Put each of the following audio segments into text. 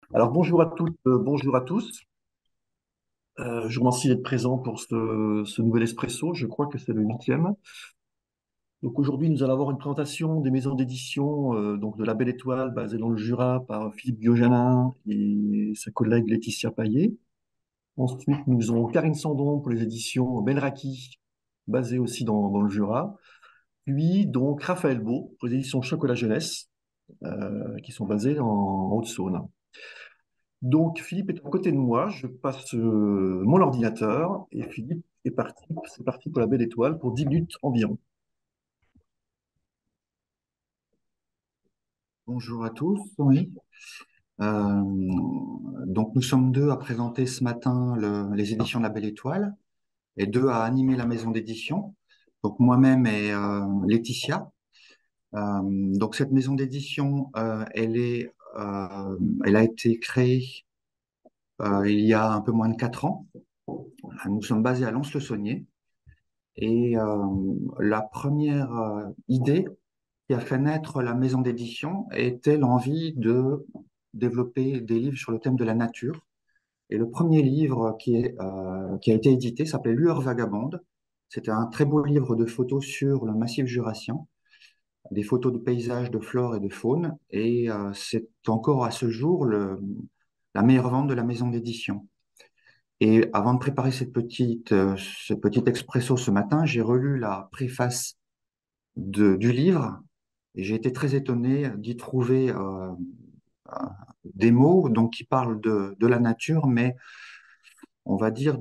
Alors bonjour à toutes, bonjour à tous. Je vous remercie d'être présent pour ce nouvel Espresso. Je crois que c'est le huitième. Donc aujourd'hui, nous allons avoir une présentation des maisons d'édition donc de La Belle Étoile, basée dans le Jura par Philippe Biojanin et sa collègue Laetitia Paillet. Ensuite, nous aurons Karine Sandon pour les éditions Benraki, basées aussi dans le Jura. Puis donc Raphaël Beau pour les éditions Chocolat Jeunesse, qui sont basées en Haute-Saône. Donc, Philippe est à côté de moi. Je passe mon ordinateur et Philippe est parti. C'est parti pour la Belle Étoile pour 10 minutes environ. Bonjour à tous. Oui. Euh, donc nous sommes deux à présenter ce matin les éditions de la Belle Étoile et deux à animer la maison d'édition. Donc moi-même et Laetitia. Donc cette maison d'édition, elle a été créée il y a un peu moins de 4 ans. Nous sommes basés à Lons-le-Saunier et la première idée qui a fait naître la maison d'édition était l'envie de développer des livres sur le thème de la nature. Et le premier livre qui a été édité s'appelait Lueur vagabonde. C'était un très beau livre de photos sur le massif jurassien, des photos de paysages, de flore et de faune. Et c'est encore à ce jour la meilleure vente de la maison d'édition. Et avant de préparer ce petit expresso ce matin, j'ai relu la préface du livre et j'ai été très étonné d'y trouver des mots donc, qui parlent de la nature, mais on va dire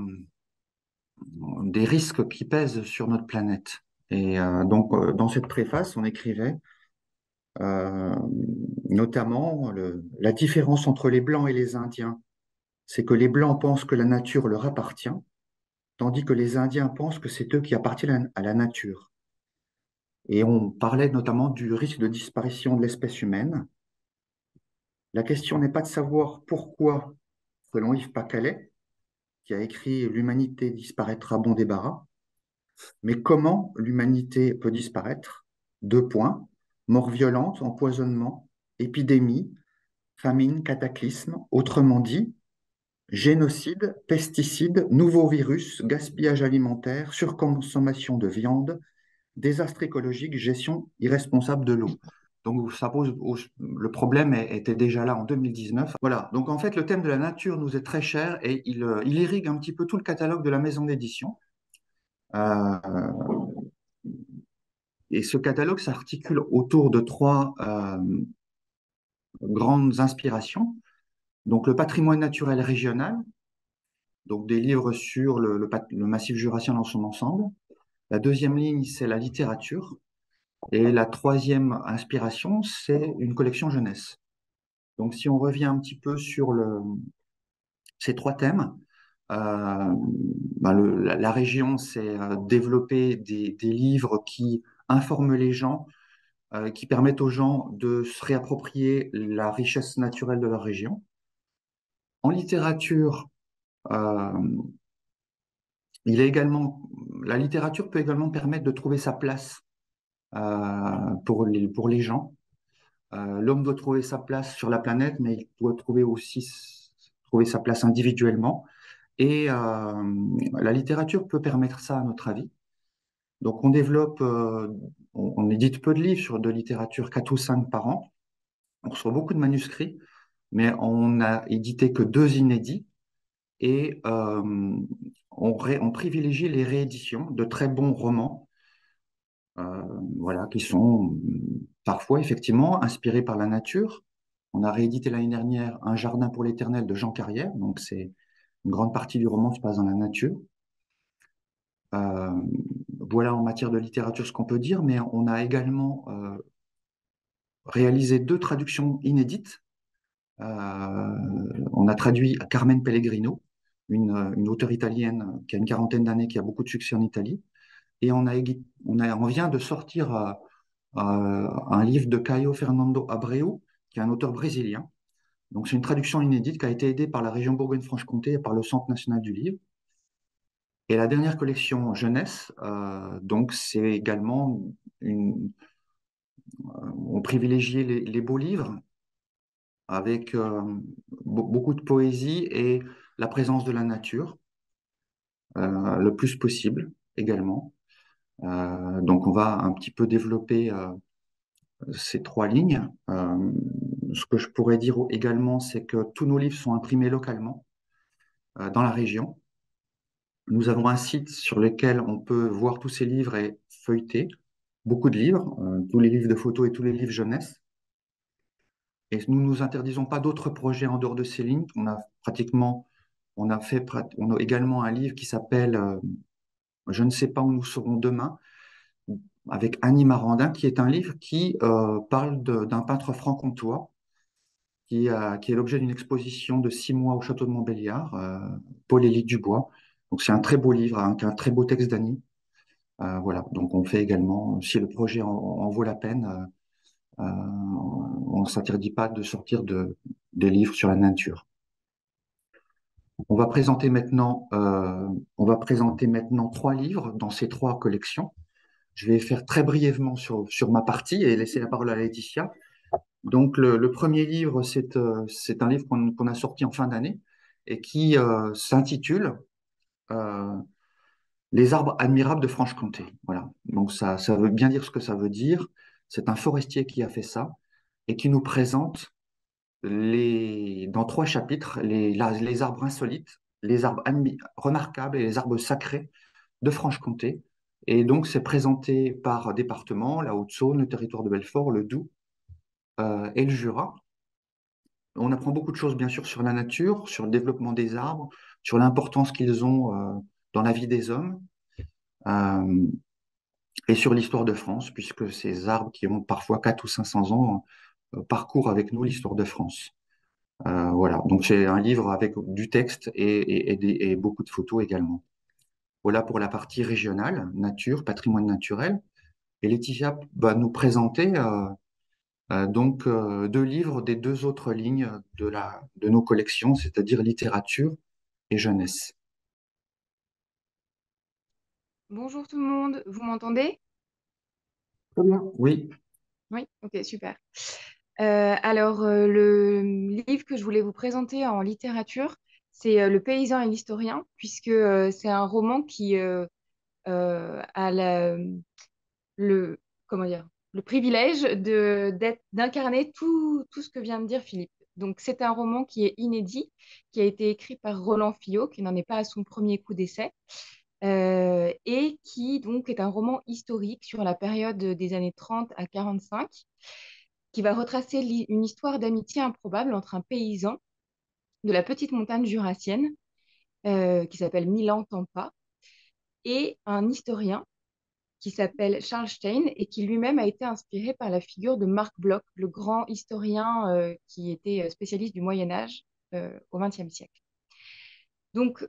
des risques qui pèsent sur notre planète. Et dans cette préface, on écrivait euh, notamment la différence entre les Blancs et les Indiens, c'est que les Blancs pensent que la nature leur appartient, tandis que les Indiens pensent que c'est eux qui appartiennent à la nature. Et on parlait notamment du risque de disparition de l'espèce humaine. La question n'est pas de savoir pourquoi, selon Yves Pacalet, qui a écrit L'humanité disparaîtra bon débarras, mais comment l'humanité peut disparaître? Deux points. Mort violente, empoisonnement, épidémie, famine, cataclysme. Autrement dit, génocide, pesticides, nouveaux virus, gaspillage alimentaire, surconsommation de viande, désastre écologique, gestion irresponsable de l'eau. Donc, le problème était déjà là en 2019. Voilà. Donc, en fait, le thème de la nature nous est très cher et il irrigue un petit peu tout le catalogue de la maison d'édition. Euh, et ce catalogue s'articule autour de trois grandes inspirations. Donc, le patrimoine naturel régional, donc des livres sur le massif jurassien dans son ensemble. La deuxième ligne, c'est la littérature. Et la troisième inspiration, c'est une collection jeunesse. Donc, si on revient un petit peu sur ces trois thèmes, euh, la région, c'est développer des livres qui informent les gens, qui permettent aux gens de se réapproprier la richesse naturelle de leur région. En littérature, euh, la littérature peut également permettre de trouver sa place pour les gens. L'homme doit trouver sa place sur la planète, mais il doit trouver sa place individuellement. Et la littérature peut permettre ça, à notre avis. Donc, on édite peu de livres de littérature, 4 ou 5 par an. On reçoit beaucoup de manuscrits, mais on n'a édité que 2 inédits. Et on privilégie les rééditions de très bons romans, voilà, qui sont parfois effectivement inspirés par la nature. On a réédité l'année dernière Un jardin pour l'éternel de Jean Carrière, donc c'est une grande partie du roman se passe dans la nature. Euh, voilà en matière de littérature ce qu'on peut dire, mais on a également réalisé 2 traductions inédites. Euh, on a traduit Carmen Pellegrino, une auteure italienne qui a une quarantaine d'années, qui a beaucoup de succès en Italie. Et on vient de sortir un livre de Caio Fernando Abreu, qui est un auteur brésilien. Donc c'est une traduction inédite qui a été aidée par la région Bourgogne-Franche-Comté et par le Centre national du livre. Et la dernière collection jeunesse, donc c'est également on privilégiait les beaux livres avec beaucoup de poésie et la présence de la nature, le plus possible également. Donc, on va un petit peu développer ces trois lignes. Ce que je pourrais dire également, c'est que tous nos livres sont imprimés localement dans la région. Nous avons un site sur lequel on peut voir tous ces livres et feuilleter beaucoup de livres, tous les livres de photos et tous les livres jeunesse. Et nous ne nous interdisons pas d'autres projets en dehors de ces lignes. On a également un livre qui s'appelle Je ne sais pas où nous serons demain, avec Annie Marandin, qui est un livre qui parle d'un peintre franc-comtois qui est l'objet d'une exposition de 6 mois au château de Montbéliard, Paul-Élie Dubois. Donc c'est un très beau livre, avec un très beau texte d'Annie. Voilà, donc on fait également, si le projet en vaut la peine, on ne s'interdit pas de sortir des livres sur la nature. On va présenter maintenant 3 livres dans ces 3 collections. Je vais faire très brièvement sur ma partie et laisser la parole à Laetitia. Donc, le premier livre, c'est un livre qu'on a sorti en fin d'année et qui s'intitule euh, Les arbres admirables de Franche-Comté. Voilà. Donc, ça veut bien dire ce que ça veut dire. C'est un forestier qui a fait ça et qui nous présente dans 3 chapitres les arbres insolites, les arbres remarquables et les arbres sacrés de Franche-Comté. Et donc, c'est présenté par département, la Haute-Saône, le territoire de Belfort, le Doubs et le Jura. On apprend beaucoup de choses, bien sûr, sur la nature, sur le développement des arbres, sur l'importance qu'ils ont dans la vie des hommes, euh, et sur l'histoire de France, puisque ces arbres qui ont parfois 400 ou 500 ans parcourent avec nous l'histoire de France. Voilà, donc c'est un livre avec du texte et beaucoup de photos également. Voilà pour la partie régionale, nature, patrimoine naturel. Et Laetitia va nous présenter 2 livres des 2 autres lignes de nos collections, c'est-à-dire littérature et jeunesse. Bonjour tout le monde, vous m'entendez? Très bien. Oui, Oui, ok, super. Le livre que je voulais vous présenter en littérature, c'est Le paysan et l'historien, puisque c'est un roman qui a le, comment dire, le privilège d'incarner tout ce que vient de dire Philippe. Donc, c'est un roman qui est inédit, qui a été écrit par Roland Fillot, qui n'en est pas à son premier coup d'essai. Et qui donc est un roman historique sur la période des années 30 à 45, qui va retracer une histoire d'amitié improbable entre un paysan de la petite montagne jurassienne, qui s'appelle Milan Tampa, et un historien qui s'appelle Charles Stein et qui lui-même a été inspiré par la figure de Marc Bloch, le grand historien qui était spécialiste du Moyen Âge au XXe siècle. Donc,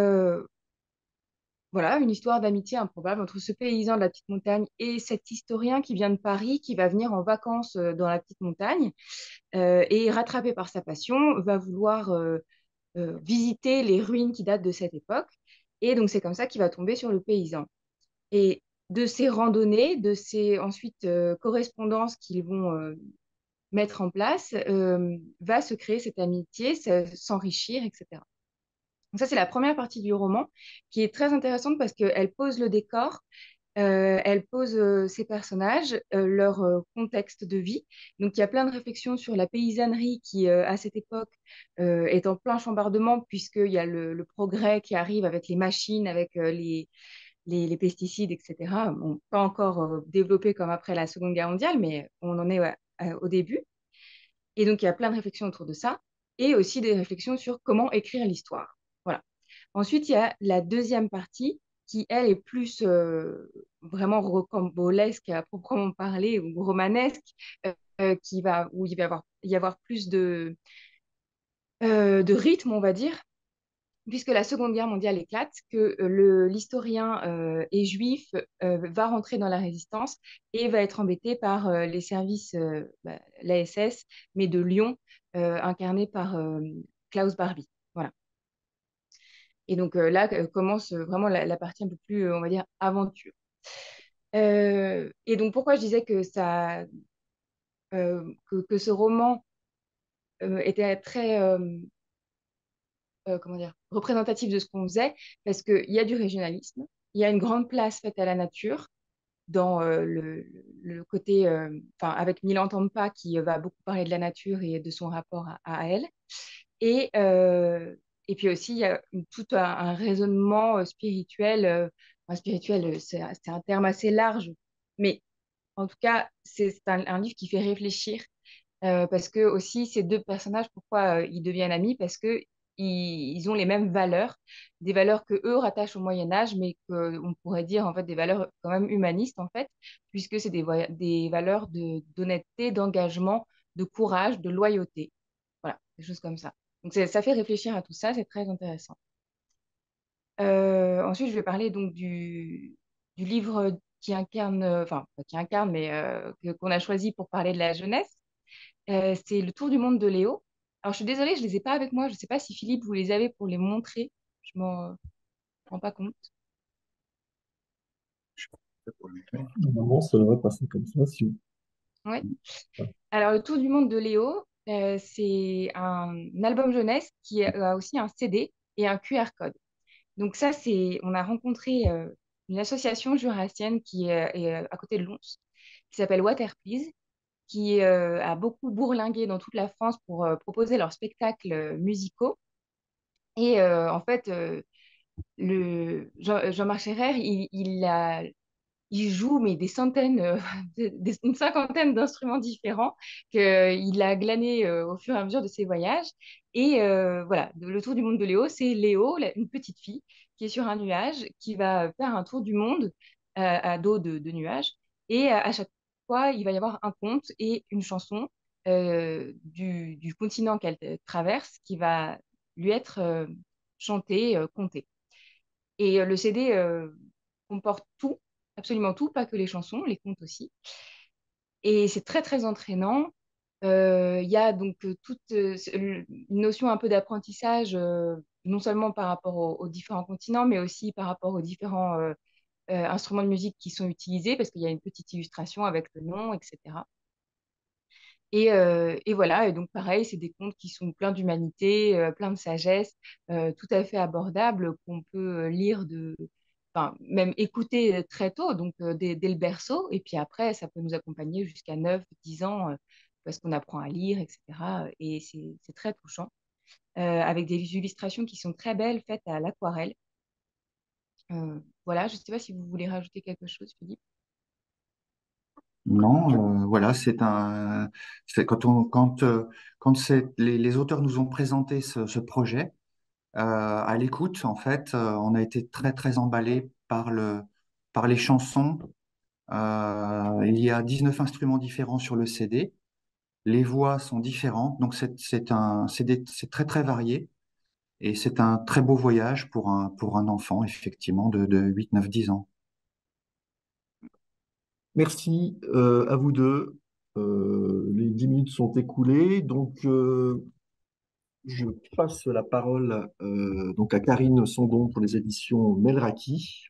voilà, une histoire d'amitié improbable entre ce paysan de la petite montagne et cet historien qui vient de Paris, qui va venir en vacances dans la petite montagne et rattrapé par sa passion, va vouloir visiter les ruines qui datent de cette époque. Et donc c'est comme ça qu'il va tomber sur le paysan. Et de ces randonnées, de ces ensuite correspondances qu'ils vont mettre en place, va se créer cette amitié, s'enrichir, etc. Donc ça, c'est la première partie du roman qui est très intéressante parce qu'elle pose le décor, elle pose ses personnages, leur contexte de vie. Donc il y a plein de réflexions sur la paysannerie qui, à cette époque, est en plein chambardement puisqu'il y a le progrès qui arrive avec les machines, avec les pesticides, etc. Bon, pas encore développé comme après la Seconde Guerre mondiale, mais on en est ouais, au début. Et donc il y a plein de réflexions autour de ça et aussi des réflexions sur comment écrire l'histoire. Voilà. Ensuite, il y a la deuxième partie qui, elle, est plus vraiment rocambolesque à proprement parler ou romanesque, où il va y avoir plus de rythme, on va dire, puisque la Seconde Guerre mondiale éclate, que l'historien est juif, va rentrer dans la résistance et va être embêté par les services, l'ASS, mais de Lyon, incarné par Klaus Barbie. Voilà. Et donc là commence vraiment la partie un peu plus, on va dire, aventure. Et donc pourquoi je disais que ce roman était très comment dire, représentatif de ce qu'on faisait, parce qu'il y a du régionalisme, il y a une grande place faite à la nature, dans le côté, enfin, avec Milan Tampa qui va beaucoup parler de la nature et de son rapport à elle. Et, euh, et puis aussi, il y a tout un raisonnement spirituel. Enfin, spirituel, c'est un terme assez large, mais en tout cas, c'est un livre qui fait réfléchir parce que aussi, ces deux personnages, pourquoi ils deviennent amis? Parce que ils ont les mêmes valeurs, des valeurs que eux rattachent au Moyen Âge, mais qu'on pourrait dire en fait des valeurs quand même humanistes en fait, puisque c'est des valeurs d'honnêteté, d'engagement, de courage, de loyauté. Voilà, des choses comme ça. Donc ça fait réfléchir à tout ça, c'est très intéressant. Ensuite, je vais parler donc du livre qui incarne, enfin pas qui incarne, mais qu'on a choisi pour parler de la jeunesse. C'est Le Tour du monde de Léo. Alors, je suis désolée, je ne les ai pas avec moi. Je ne sais pas si Philippe, vous les avez pour les montrer. Je m'en rends pas compte. Normalement, ça devrait passer comme ça. Si... Ouais. Alors, Le Tour du monde de Léo, c'est un album jeunesse qui a aussi un CD et un QR code. Donc ça, on a rencontré une association jurassienne qui est à côté de Lons, qui s'appelle Water Please, qui a beaucoup bourlingué dans toute la France pour proposer leurs spectacles musicaux. Et en fait, Jean-Marc Ferrer, il joue mais des centaines, une cinquantaine d'instruments différents qu'il a glanés au fur et à mesure de ses voyages. Et voilà, le tour du monde de Léo, c'est Léo, une petite fille qui est sur un nuage, qui va faire un tour du monde à dos de nuage. Et à chaque fois, il va y avoir un conte et une chanson du continent qu'elle traverse qui va lui être chantée, contée. Et le CD comporte tout, absolument tout, pas que les chansons, les contes aussi. Et c'est très, très entraînant. Il y a donc toute une notion un peu d'apprentissage, non seulement par rapport aux différents continents, mais aussi par rapport aux différents instruments de musique qui sont utilisés, parce qu'il y a une petite illustration avec le nom, etc. Et voilà, et donc pareil, c'est des contes qui sont pleins d'humanité, pleins de sagesse, tout à fait abordables, qu'on peut lire enfin, même écouter très tôt, donc dès le berceau, et puis après, ça peut nous accompagner jusqu'à 9, 10 ans, parce qu'on apprend à lire, etc. Et c'est très touchant, avec des illustrations qui sont très belles, faites à l'aquarelle. Voilà, je ne sais pas si vous voulez rajouter quelque chose, Philippe. Non, voilà, c'est quand les auteurs nous ont présenté ce projet, à l'écoute, en fait, on a été très, très emballés par les chansons. Il y a 19 instruments différents sur le CD. Les voix sont différentes, donc c'est très, très varié. Et c'est un très beau voyage pour un enfant, effectivement, de 8, 9, 10 ans. Merci à vous deux. Les 10 minutes sont écoulées, donc je passe la parole donc à Karine Sondon pour les éditions Melraki.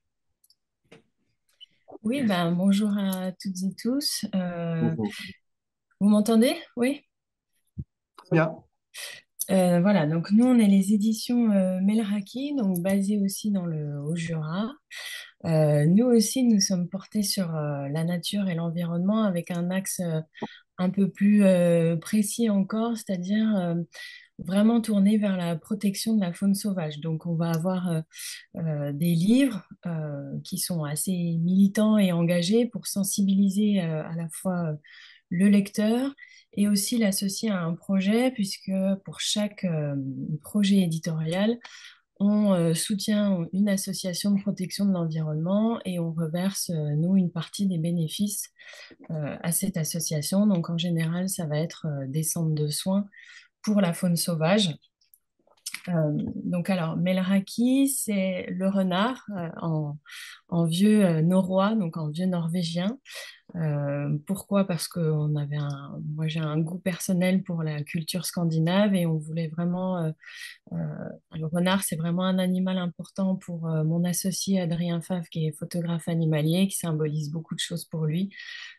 Oui, ben, bonjour à toutes et tous. Bonjour. Vous m'entendez? Oui. Très bien. Voilà, donc nous, on est les éditions Melraki, donc basées aussi dans le Haut-Jura. Nous aussi, nous sommes portés sur la nature et l'environnement avec un axe un peu plus précis encore, c'est-à-dire vraiment tourné vers la protection de la faune sauvage. Donc, on va avoir des livres qui sont assez militants et engagés pour sensibiliser à la fois le lecteur et aussi l'associer à un projet, puisque pour chaque projet éditorial, on soutient une association de protection de l'environnement et on reverse, nous, une partie des bénéfices à cette association. Donc, en général, ça va être des centres de soins pour la faune sauvage. Donc alors, Melraki, c'est le renard en vieux norrois, donc en vieux norvégien. Pourquoi? Parce que moi j'ai un goût personnel pour la culture scandinave et on voulait vraiment, euh, le renard c'est vraiment un animal important pour mon associé Adrien Favre qui est photographe animalier, qui symbolise beaucoup de choses pour lui.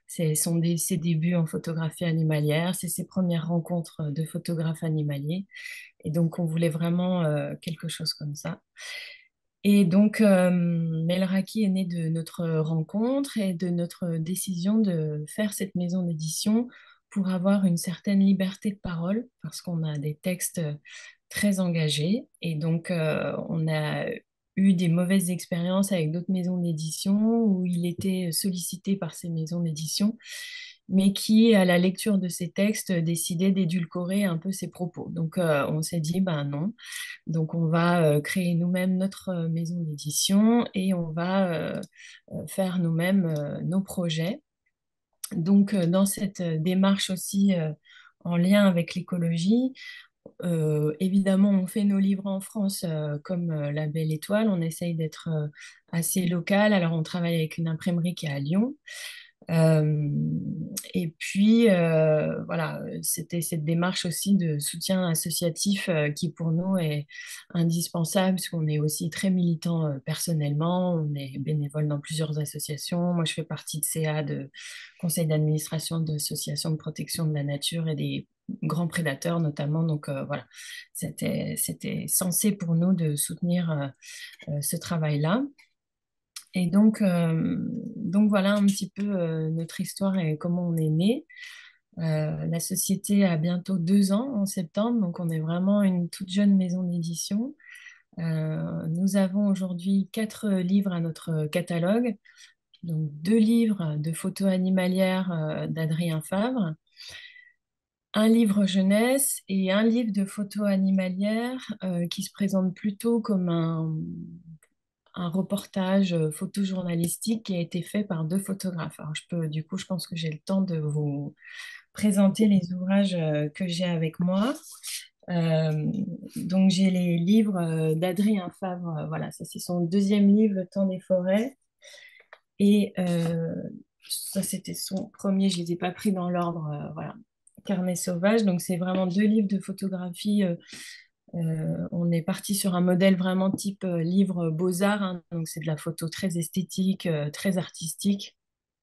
ses débuts en photographie animalière, c'est ses premières rencontres de photographes animaliers. Et donc, on voulait vraiment quelque chose comme ça. Et donc, Melraki est né de notre rencontre et de notre décision de faire cette maison d'édition pour avoir une certaine liberté de parole, parce qu'on a des textes très engagés. Et donc, on a eu des mauvaises expériences avec d'autres maisons d'édition où il était sollicité par ces maisons d'édition, mais qui, à la lecture de ces textes, décidaient d'édulcorer un peu ses propos. Donc, on s'est dit, ben non. Donc, on va créer nous-mêmes notre maison d'édition et on va faire nous-mêmes nos projets. Donc, dans cette démarche aussi en lien avec l'écologie, évidemment, on fait nos livres en France comme La Belle Étoile. On essaye d'être assez local. Alors, on travaille avec une imprimerie qui est à Lyon. Euh, et puis, voilà, c'était cette démarche aussi de soutien associatif qui pour nous est indispensable parce qu'on est aussi très militant personnellement. On est bénévole dans plusieurs associations. Moi, je fais partie de CA, de conseil d'administration d'associations de protection de la nature et des grands prédateurs notamment. Donc, voilà, c'était censé pour nous de soutenir ce travail-là. Et donc voilà un petit peu notre histoire et comment on est né. La société a bientôt 2 ans en septembre, donc on est vraiment une toute jeune maison d'édition. Nous avons aujourd'hui 4 livres à notre catalogue, donc 2 livres de photos animalières d'Adrien Favre, un livre jeunesse et un livre de photos animalières qui se présente plutôt comme un reportage photojournalistique qui a été fait par 2 photographes. Alors, du coup, je pense que j'ai le temps de vous présenter les ouvrages que j'ai avec moi. Euh, donc, j'ai les livres d'Adrien Favre. Voilà, ça, c'est son 2e livre, Le Temps des forêts. Et ça, c'était son premier. Je ne les ai pas pris dans l'ordre. Voilà. Carnet sauvage. Donc, c'est vraiment 2 livres de photographie. On est parti sur un modèle vraiment type livre Beaux-Arts, hein. Donc c'est de la photo très esthétique, très artistique,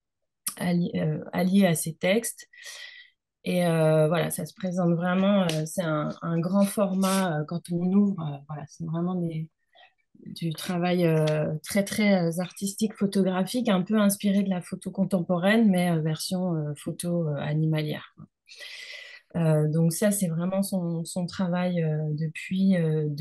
alliée à ces textes. Et voilà, ça se présente vraiment, c'est un grand format quand on ouvre. Voilà, c'est vraiment du travail très très artistique, photographique, un peu inspiré de la photo contemporaine, mais version photo animalière. Donc ça, c'est vraiment son travail depuis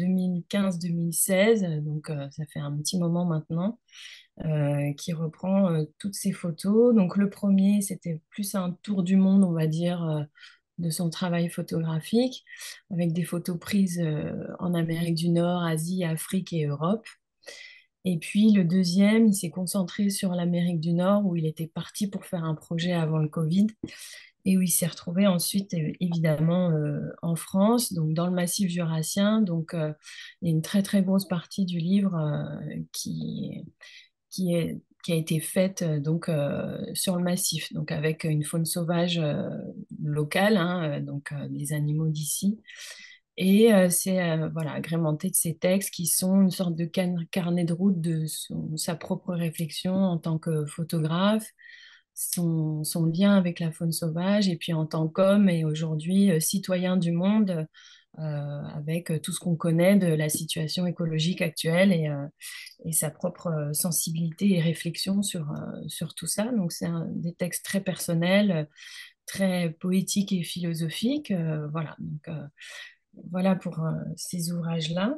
2015-2016, donc ça fait un petit moment maintenant, qui reprend toutes ces photos. Donc le premier, c'était plus un tour du monde, on va dire, de son travail photographique, avec des photos prises en Amérique du Nord, Asie, Afrique et Europe. Et puis le deuxième, il s'est concentré sur l'Amérique du Nord, où il était parti pour faire un projet avant le Covid et où il s'est retrouvé ensuite évidemment en France, donc dans le massif jurassien. Donc il y a une très très grosse partie du livre qui a été faite donc sur le massif, donc avec une faune sauvage locale, hein, donc des animaux d'ici. Et c'est voilà, agrémenté de ces textes qui sont une sorte de carnet de route de sa propre réflexion en tant que photographe, son lien avec la faune sauvage, et puis en tant qu'homme et aujourd'hui citoyen du monde, avec tout ce qu'on connaît de la situation écologique actuelle et sa propre sensibilité et réflexion sur tout ça. Donc c'est des textes très personnels, très poétiques et philosophiques. Voilà, donc voilà pour ces ouvrages-là.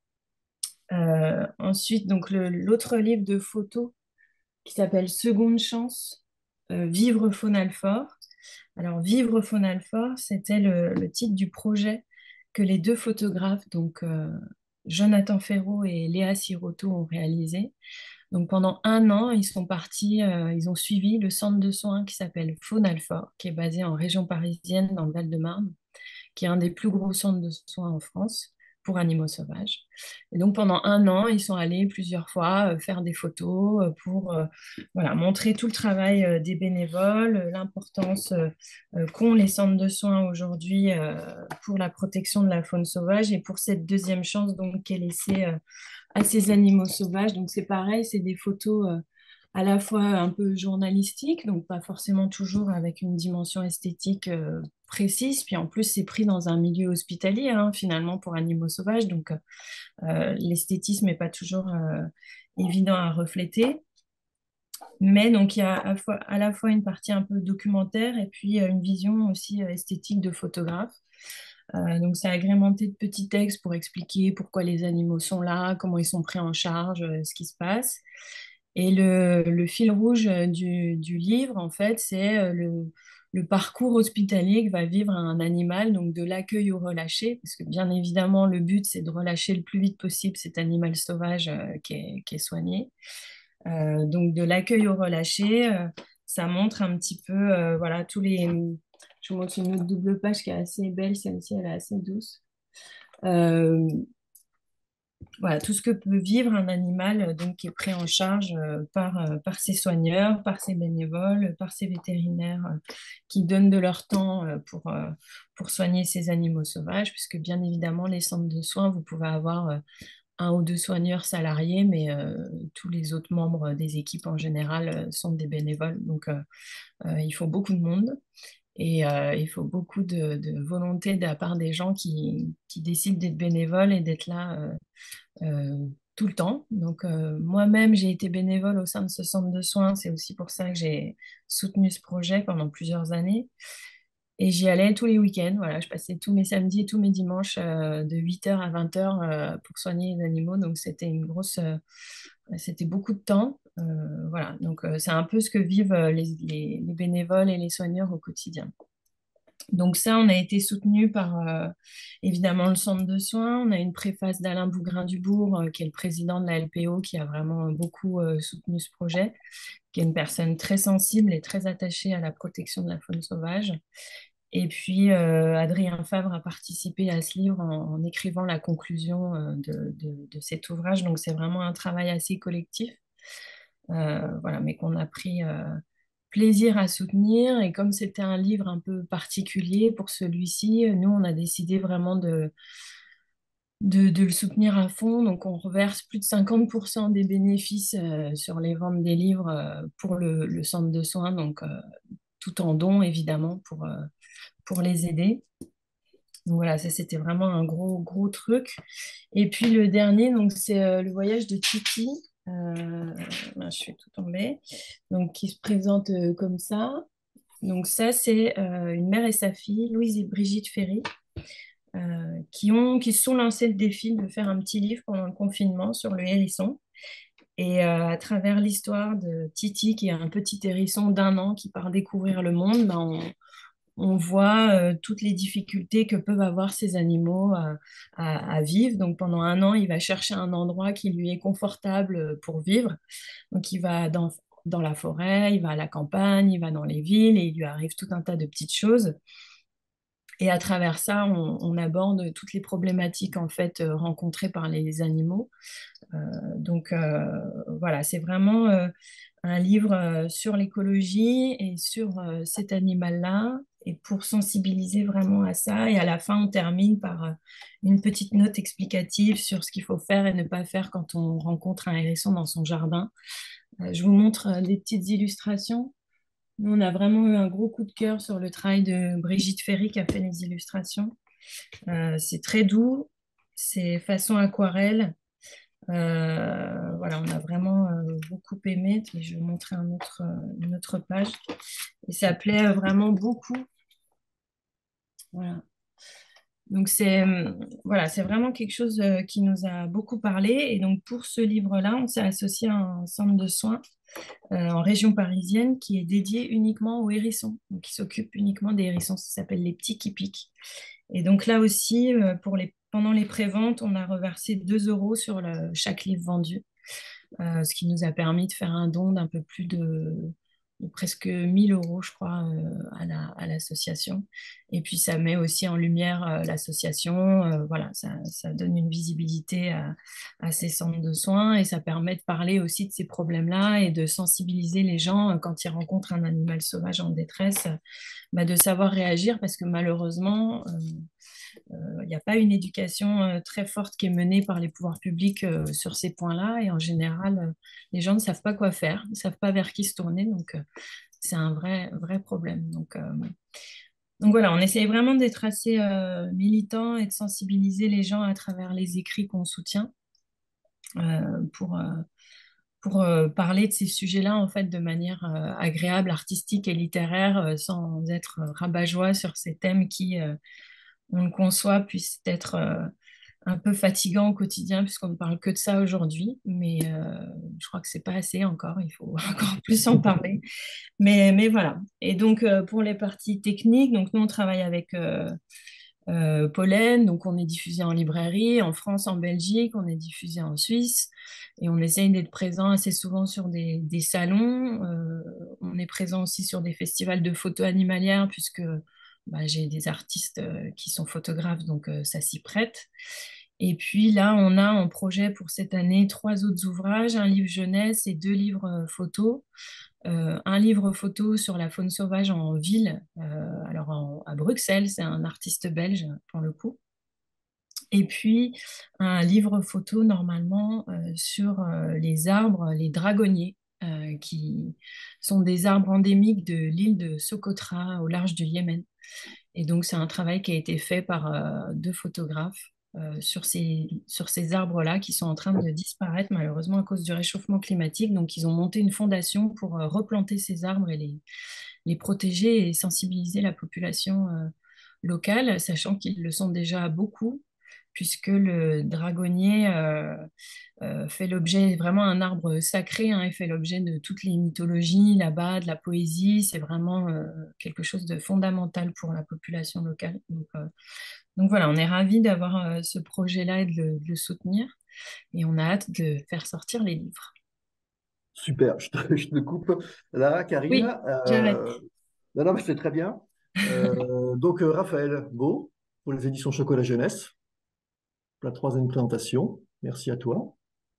Ensuite, donc l'autre livre de photos qui s'appelle Seconde chance, Vivre Faune Alfort. Alors, Vivre Faune Alfort, c'était le titre du projet que les 2 photographes, donc Jonathan Ferraud et Léa Siroto, ont réalisé. Donc, pendant un an, ils sont partis, ils ont suivi le centre de soins qui s'appelle Faune Alfort, qui est basé en région parisienne, dans le Val-de-Marne, qui est un des plus gros centres de soins en France pour animaux sauvages. Et donc pendant un an, ils sont allés plusieurs fois faire des photos pour voilà, montrer tout le travail des bénévoles, l'importance qu'ont les centres de soins aujourd'hui pour la protection de la faune sauvage et pour cette deuxième chance donc, qui est laissée à ces animaux sauvages. Donc c'est pareil, c'est des photos à la fois un peu journalistique, donc pas forcément toujours avec une dimension esthétique précise. Puis en plus, c'est pris dans un milieu hospitalier, hein, finalement, pour animaux sauvages. Donc l'esthétisme n'est pas toujours évident à refléter. Mais donc il y a à la fois une partie un peu documentaire et puis une vision aussi esthétique de photographe. Donc c'est agrémenté de petits textes pour expliquer pourquoi les animaux sont là, comment ils sont pris en charge, ce qui se passe. Et le fil rouge du livre, en fait, c'est le parcours hospitalier que va vivre un animal, donc de l'accueil au relâché, parce que bien évidemment, le but, c'est de relâcher le plus vite possible cet animal sauvage qui est soigné. Donc de l'accueil au relâché, ça montre un petit peu, voilà, tous les... Je vous montre une autre double page qui est assez belle, celle-ci, elle est assez douce. Euh, voilà, tout ce que peut vivre un animal donc, qui est pris en charge par ses soigneurs, par ses bénévoles, par ses vétérinaires qui donnent de leur temps pour soigner ces animaux sauvages, puisque bien évidemment, les centres de soins, vous pouvez avoir un ou deux soigneurs salariés, mais tous les autres membres des équipes en général sont des bénévoles. Donc, il faut beaucoup de monde. Et il faut beaucoup de volonté de la part des gens qui décident d'être bénévoles et d'être là tout le temps. Donc, moi-même, j'ai été bénévole au sein de ce centre de soins. C'est aussi pour ça que j'ai soutenu ce projet pendant plusieurs années. Et j'y allais tous les week-ends. Voilà, je passais tous mes samedis et tous mes dimanches de 8h à 20h pour soigner les animaux. Donc, c'était une grosse, c'était beaucoup de temps. Voilà, donc c'est un peu ce que vivent les bénévoles et les soigneurs au quotidien. Donc ça, on a été soutenu par évidemment le centre de soins. On a une préface d'Alain Bougrain-Dubourg, qui est le président de la LPO, qui a vraiment beaucoup soutenu ce projet, qui est une personne très sensible et très attachée à la protection de la faune sauvage. Et puis Adrien Favre a participé à ce livre en écrivant la conclusion de cet ouvrage. Donc c'est vraiment un travail assez collectif, voilà, mais qu'on a pris plaisir à soutenir. Et comme c'était un livre un peu particulier pour celui-ci, nous, on a décidé vraiment de le soutenir à fond. Donc, on reverse plus de 50% des bénéfices sur les ventes des livres pour le centre de soins, donc tout en don, évidemment, pour les aider. Donc voilà, ça c'était vraiment un gros, gros truc. Et puis le dernier, donc c'est le voyage de Titi. Je suis tout tombée. Donc qui se présente comme ça. Donc ça, c'est une mère et sa fille, Louise et Brigitte Ferry, qui se sont lancés le défi de faire un petit livre pendant le confinement sur le hérisson. Et à travers l'histoire de Titi, qui est un petit hérisson d'1 an qui part découvrir le monde, ben, on voit toutes les difficultés que peuvent avoir ces animaux à vivre. Donc pendant 1 an, il va chercher un endroit qui lui est confortable pour vivre. Donc il va dans la forêt, il va à la campagne, il va dans les villes et il lui arrive tout un tas de petites choses. Et à travers ça, on aborde toutes les problématiques en fait rencontrées par les animaux. Donc voilà, c'est vraiment un livre sur l'écologie et sur cet animal-là, et pour sensibiliser vraiment à ça. Et à la fin, on termine par une petite note explicative sur ce qu'il faut faire et ne pas faire quand on rencontre un hérisson dans son jardin. Je vous montre des petites illustrations. Nous, on a vraiment eu un gros coup de cœur sur le travail de Brigitte Ferry qui a fait les illustrations. C'est très doux, c'est façon aquarelle. Voilà, on a vraiment beaucoup aimé. Je vais vous montrer une autre page. Et ça plaît vraiment beaucoup. Voilà. Donc voilà, c'est vraiment quelque chose qui nous a beaucoup parlé. Et donc pour ce livre-là, on s'est associé à un centre de soins en région parisienne qui est dédié uniquement aux hérissons, donc qui s'occupe uniquement des hérissons. Ça s'appelle les petits qui piquent. Et donc là aussi, pendant les préventes, on a reversé 2 euros sur chaque livre vendu, ce qui nous a permis de faire un don d'un peu plus de presque 1 000 euros, je crois, à à l'association. Et puis ça met aussi en lumière l'association. Voilà, ça donne une visibilité à ces centres de soins et ça permet de parler aussi de ces problèmes-là et de sensibiliser les gens quand ils rencontrent un animal sauvage en détresse, bah, de savoir réagir parce que malheureusement, il n'y a pas une éducation très forte qui est menée par les pouvoirs publics sur ces points-là. Et en général, les gens ne savent pas quoi faire, ne savent pas vers qui se tourner. Donc, c'est un vrai problème. Donc voilà, on essaye vraiment d'être assez militant et de sensibiliser les gens à travers les écrits qu'on soutient pour, parler de ces sujets-là en fait de manière agréable, artistique et littéraire, sans être rabat-joie sur ces thèmes qui, on le conçoit, puissent être un peu fatigants au quotidien puisqu'on ne parle que de ça aujourd'hui. Mais je crois que c'est pas assez encore, il faut encore plus en parler. Mais voilà. Et donc, pour les parties techniques, donc nous, on travaille avec Pollen, donc on est diffusé en librairie, en France, en Belgique, on est diffusé en Suisse, et on essaye d'être présent assez souvent sur des salons. On est présent aussi sur des festivals de photos animalières, puisque bah, j'ai des artistes qui sont photographes, donc ça s'y prête. Et puis là, on a en projet pour cette année 3 autres ouvrages, un livre jeunesse et 2 livres photos. Un livre photo sur la faune sauvage en ville, alors à Bruxelles, c'est un artiste belge pour le coup. Et puis un livre photo normalement sur les arbres, les dragonniers, qui sont des arbres endémiques de l'île de Socotra au large du Yémen. Et donc, c'est un travail qui a été fait par 2 photographes sur ces arbres-là qui sont en train de disparaître malheureusement à cause du réchauffement climatique. Donc, ils ont monté une fondation pour replanter ces arbres et les protéger et sensibiliser la population locale, sachant qu'ils le sont déjà beaucoup, puisque le dragonnier fait l'objet, vraiment un arbre sacré, hein, il fait l'objet de toutes les mythologies là-bas, de la poésie, c'est vraiment quelque chose de fondamental pour la population locale. Donc voilà, on est ravis d'avoir ce projet-là et de le soutenir, et on a hâte de faire sortir les livres. Super, je te coupe là, Oui, Karine. j'arrête. Non, non, mais c'est très bien. Donc, Raphaël Beau, pour les éditions Chocolat Jeunesse, la troisième présentation. Merci à toi.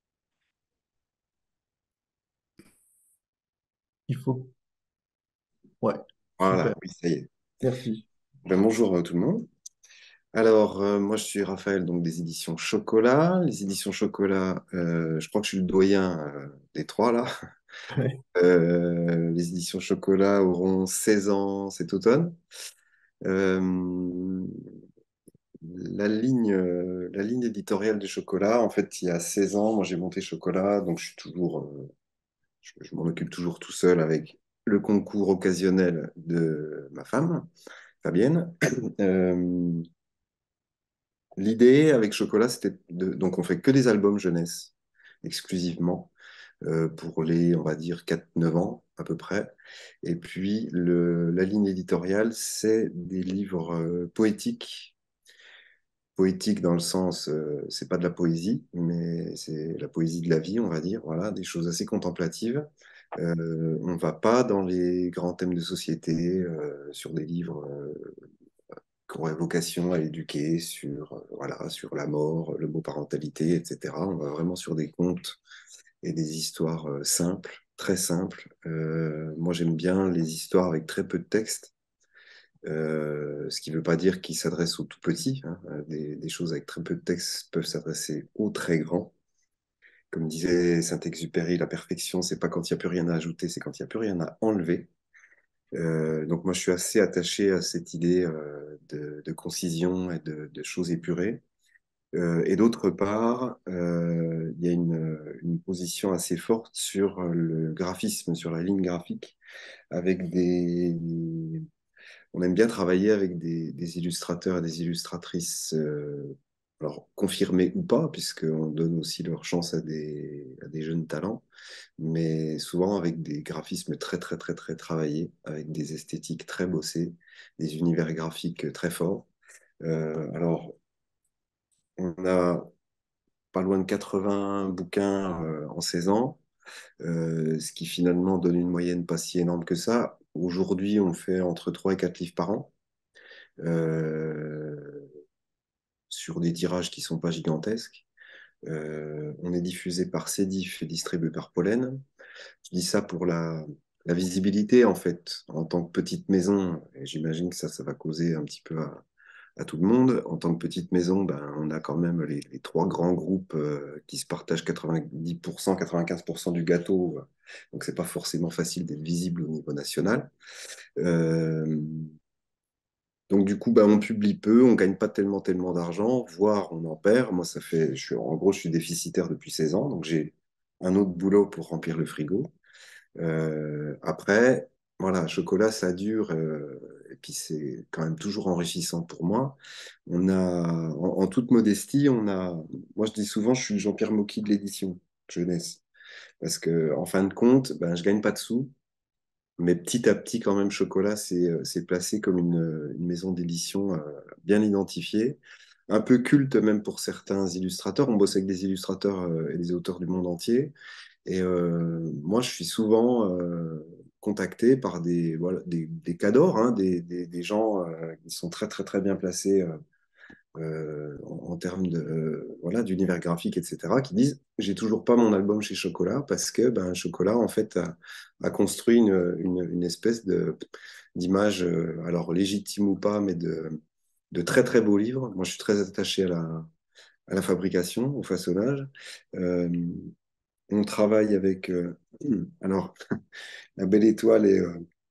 Il faut. Ouais, Voilà, super. oui, ça y est. Merci. Bonjour tout le monde. Alors, moi, je suis Raphaël, donc des éditions Chocolat. Les éditions Chocolat, je crois que je suis le doyen des trois là. Ouais. Les éditions Chocolat auront 16 ans cet automne. Euh, la ligne éditoriale de Chocolat, en fait, il y a 16 ans, moi j'ai monté Chocolat, donc je suis toujours, je m'en occupe toujours tout seul avec le concours occasionnel de ma femme, Fabienne. Euh, L'idée avec Chocolat, c'était donc on fait que des albums jeunesse exclusivement pour les, on va dire, 4-9 ans à peu près. Et puis la ligne éditoriale, c'est des livres poétiques. Poétiques dans le sens, c'est pas de la poésie, mais c'est la poésie de la vie, on va dire. Voilà, des choses assez contemplatives. On va pas dans les grands thèmes de société sur des livres qui auraient vocation à éduquer sur, voilà, sur la mort, le mot parentalité, etc. On va vraiment sur des contes et des histoires simples, très simples. Moi, j'aime bien les histoires avec très peu de texte, ce qui ne veut pas dire qu'ils s'adressent aux tout petits, hein. Des choses avec très peu de texte peuvent s'adresser aux très grands. Comme disait Saint-Exupéry, la perfection, c'est pas quand il n'y a plus rien à ajouter, c'est quand il n'y a plus rien à enlever. Donc moi, je suis assez attaché à cette idée de concision et de choses épurées. Et d'autre part, il y a une position assez forte sur le graphisme, sur la ligne graphique, avec on aime bien travailler avec des illustrateurs et des illustratrices, alors confirmés ou pas, puisqu'on donne aussi leur chance à des jeunes talents, mais souvent avec des graphismes très, très, très, très travaillés, avec des esthétiques très bossées, des univers graphiques très forts. Alors, on a pas loin de 80 bouquins en 16 ans, ce qui finalement donne une moyenne pas si énorme que ça. aujourd'hui, on fait entre 3 et 4 livres par an, euh, sur des tirages qui sont pas gigantesques. On est diffusé par Cédif et distribué par Pollen. Je dis ça pour la visibilité, en fait, en tant que petite maison. Et j'imagine que ça va causer un petit peu à tout le monde. En tant que petite maison, ben, on a quand même les trois grands groupes qui se partagent 90%, 95% du gâteau. Donc, c'est pas forcément facile d'être visible au niveau national. Euh, donc, du coup, ben, on publie peu, on gagne pas tellement d'argent, voire on en perd. Moi, en gros, je suis déficitaire depuis 16 ans, donc j'ai un autre boulot pour remplir le frigo. Après, voilà, chocolat, ça dure, et puis c'est quand même toujours enrichissant pour moi. En toute modestie, moi je dis souvent, je suis le Jean-Pierre Mocky de l'édition jeunesse, parce que en fin de compte, ben, je gagne pas de sous, mais petit à petit, quand même, chocolat, c'est placé comme une maison d'édition bien identifiée, un peu culte même pour certains illustrateurs. On bosse avec des illustrateurs et des auteurs du monde entier. Et moi, je suis souvent contacté par voilà, des cadors, hein, des gens qui sont très bien placés en termes voilà, d'univers graphique, etc., qui disent, j'ai toujours pas mon album chez Chocolat parce que ben, Chocolat, en fait, a construit une espèce d'image, alors légitime ou pas, mais de très beaux livres. Moi, je suis très attaché à la fabrication, au façonnage. Euh, on travaille avec, alors, la belle étoile et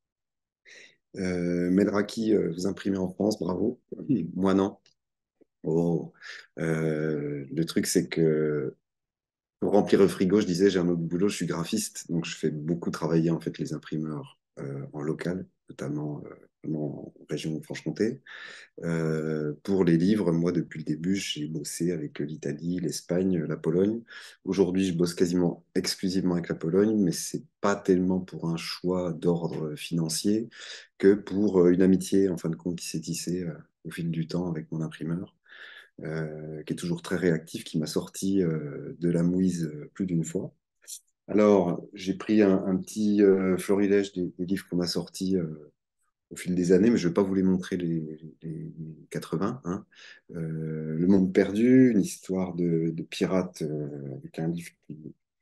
Melraki, vous imprimez en France, bravo. Moi, non. Oh. Le truc, c'est que pour remplir le frigo, je disais, j'ai un autre boulot, je suis graphiste, donc je fais beaucoup travailler en fait les imprimeurs en local, notamment en région Franche-Comté. Pour les livres, moi, depuis le début, j'ai bossé avec l'Italie, l'Espagne, la Pologne. Aujourd'hui, je bosse quasiment exclusivement avec la Pologne, mais c'est pas tellement pour un choix d'ordre financier que pour une amitié, en fin de compte, qui s'est tissée au fil du temps avec mon imprimeur, qui est toujours très réactif, qui m'a sorti de la mouise plus d'une fois. Alors, j'ai pris un petit florilège des livres qu'on a sortis au fil des années, mais je ne vais pas vous les montrer les 80. Hein. Le Monde perdu, une histoire de pirate avec un livre qui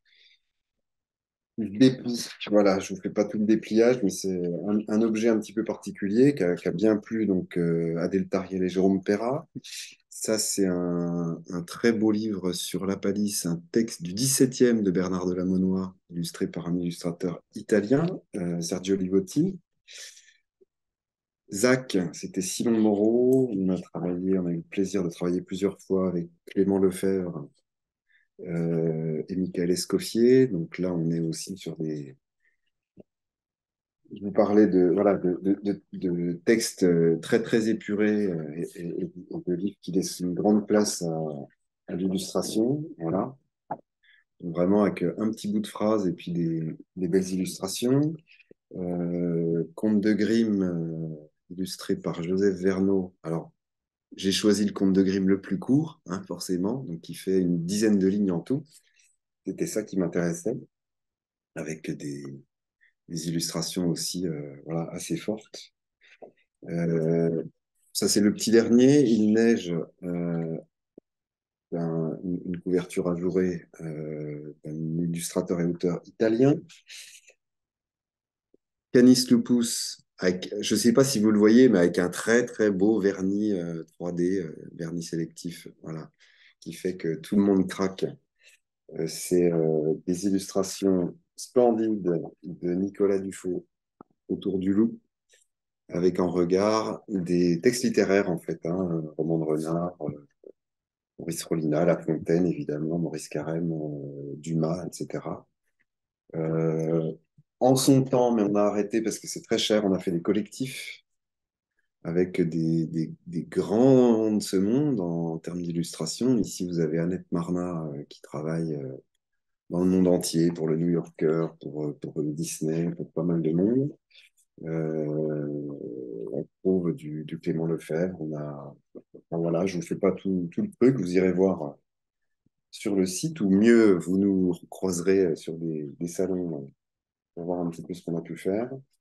déplie. Voilà, je ne vous fais pas tout le dépliage, mais c'est un objet un petit peu particulier qui a bien plu donc, Adèle Tariel et Jérôme Perra. Ça, c'est un très beau livre sur la palisse, un texte du 17e de Bernard de la Monnoye, illustré par un illustrateur italien, Sergio Ligotti. Zach, c'était Simon Moreau. On a eu le plaisir de travailler plusieurs fois avec Clément Lefebvre et Michael Escoffier. Donc là, on est aussi sur des. Je vous parlais voilà, de textes très épurés et de livres qui laissent une grande place à l'illustration. Voilà. Donc vraiment avec un petit bout de phrase et puis des belles illustrations. Conte de Grimm, illustré par Joseph Verneau. Alors, j'ai choisi le conte de Grimm le plus court, hein, forcément, donc qui fait une dizaine de lignes en tout. C'était ça qui m'intéressait, avec des illustrations aussi voilà, assez fortes. Euh, Ça, c'est le petit dernier. Il neige, une couverture ajourée d'un illustrateur et auteur italien. Canis Lupus, je ne sais pas si vous le voyez, mais avec un très beau vernis 3D, vernis sélectif, voilà, qui fait que tout le monde craque. C'est des illustrations splendides de Nicolas Dufaux autour du loup, avec en regard des textes littéraires, en fait, hein, Roman de Renard, Maurice Rollinat, La Fontaine, évidemment, Maurice Carême, Dumas, etc. Euh, en son temps, mais on a arrêté parce que c'est très cher, on a fait des collectifs avec des grands de ce monde en termes d'illustration. Ici, vous avez Annette Marnat qui travaille dans le monde entier, pour le New Yorker, pour Disney, pour pas mal de monde. On trouve du Clément Lefebvre. Enfin, voilà, je ne vous fais pas tout le truc, vous irez voir sur le site, ou mieux, vous nous croiserez sur des salons pour voir un petit peu ce qu'on a pu faire.